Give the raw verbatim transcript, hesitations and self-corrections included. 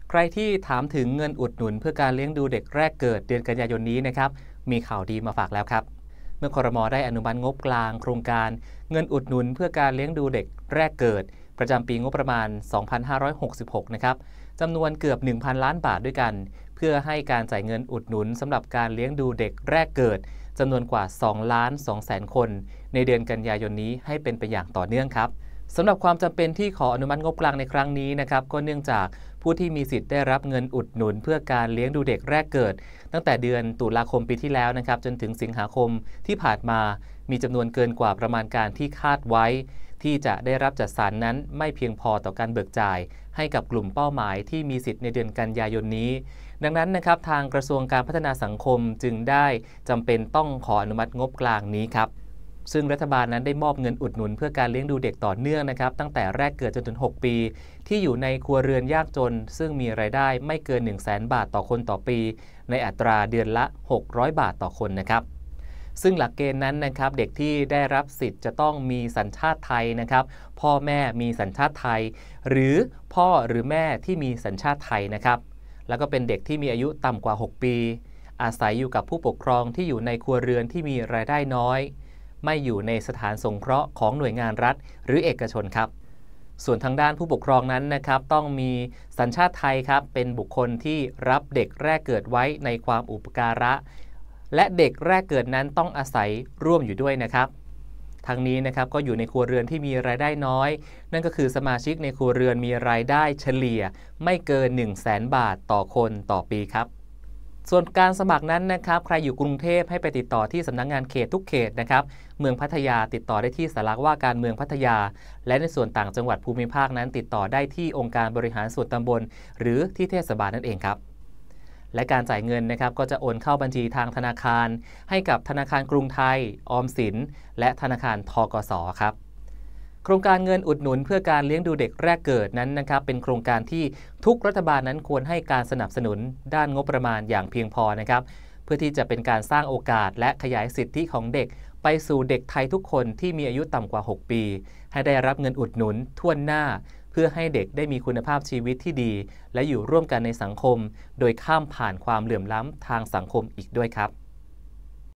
ใครที่ถามถึงเงินอุดหนุนเพื่อการเลี้ยงดูเด็กแรกเกิดเดือนกันยายนนี้นะครับมีข่าวดีมาฝากแล้วครับเมื่อครม.ได้อนุมัติงบกลางโครงการเงินอุดหนุนเพื่อการเลี้ยงดูเด็กแรกเกิดประจำปีงบประมาณ สองพันห้าร้อยหกสิบหก นะครับจำนวนเกือบ หนึ่งพัน ล้านบาทด้วยกันเพื่อให้การจ่ายเงินอุดหนุนสำหรับการเลี้ยงดูเด็กแรกเกิดจำนวนกว่า สองล้านสองแสน คนในเดือนกันยายนนี้ให้เป็นไปอย่างต่อเนื่องครับสำหรับความจำเป็นที่ขออนุมัติงบกลางในครั้งนี้นะครับก็เนื่องจากผู้ที่มีสิทธิ์ได้รับเงินอุดหนุนเพื่อการเลี้ยงดูเด็กแรกเกิดตั้งแต่เดือนตุลาคมปีที่แล้วนะครับจนถึงสิงหาคมที่ผ่านมามีจำนวนเกินกว่าประมาณการที่คาดไว้ที่จะได้รับจัดสรรนั้นไม่เพียงพอต่อการเบิกจ่ายให้กับกลุ่มเป้าหมายที่มีสิทธิ์ในเดือนกันยายนนี้ดังนั้นนะครับทางกระทรวงการพัฒนาสังคมจึงได้จำเป็นต้องขออนุมัติงบกลางนี้ครับซึ่งรัฐบาลนั้นได้มอบเงินอุดหนุนเพื่อการเลี้ยงดูเด็กต่อเนื่องนะครับตั้งแต่แรกเกิดจนถึงหกปีที่อยู่ในครัวเรือนยากจนซึ่งมีรายได้ไม่เกิน หนึ่งแสน บาทต่อคนต่อปีในอัตราเดือนละหกร้อยบาทต่อคนนะครับซึ่งหลักเกณฑ์นั้นนะครับเด็กที่ได้รับสิทธิ์จะต้องมีสัญชาติไทยนะครับพ่อแม่มีสัญชาติไทยหรือพ่อหรือแม่ที่มีสัญชาติไทยนะครับแล้วก็เป็นเด็กที่มีอายุต่ำกว่าหกปีอาศัยอยู่กับผู้ปกครองที่อยู่ในครัวเรือนที่มีรายได้น้อยไม่อยู่ในสถานสงเคราะห์ของหน่วยงานรัฐหรือเอกชนครับส่วนทางด้านผู้ปกครองนั้นนะครับต้องมีสัญชาติไทยครับเป็นบุคคลที่รับเด็กแรกเกิดไว้ในความอุปการะและเด็กแรกเกิดนั้นต้องอาศัยร่วมอยู่ด้วยนะครับทั้งนี้นะครับก็อยู่ในครัวเรือนที่มีรายได้น้อยนั่นก็คือสมาชิกในครัวเรือนมีรายได้เฉลี่ยไม่เกิน หนึ่งแสน บาทต่อคนต่อปีครับส่วนการสมัครนั้นนะครับใครอยู่กรุงเทพให้ไปติดต่อที่สำนักงานเขตทุกเขตนะครับเมืองพัทยาติดต่อได้ที่สำนักว่าการเมืองพัทยาและในส่วนต่างจังหวัดภูมิภาคนั้นติดต่อได้ที่องค์การบริหารส่วนตำบลหรือที่เทศบาลนั่นเองครับและการจ่ายเงินนะครับก็จะโอนเข้าบัญชีทางธนาคารให้กับธนาคารกรุงไทยออมสินและธนาคารธกส.ครับโครงการเงินอุดหนุนเพื่อการเลี้ยงดูเด็กแรกเกิดนั้นนะครับเป็นโครงการที่ทุกรัฐบาลนั้นควรให้การสนับสนุนด้านงบประมาณอย่างเพียงพอนะครับเพื่อที่จะเป็นการสร้างโอกาสและขยายสิทธิของเด็กไปสู่เด็กไทยทุกคนที่มีอายุต่ำกว่าหกปีให้ได้รับเงินอุดหนุนทั่วหน้าเพื่อให้เด็กได้มีคุณภาพชีวิตที่ดีและอยู่ร่วมกันในสังคมโดยข้ามผ่านความเหลื่อมล้ำทางสังคมอีกด้วยครับ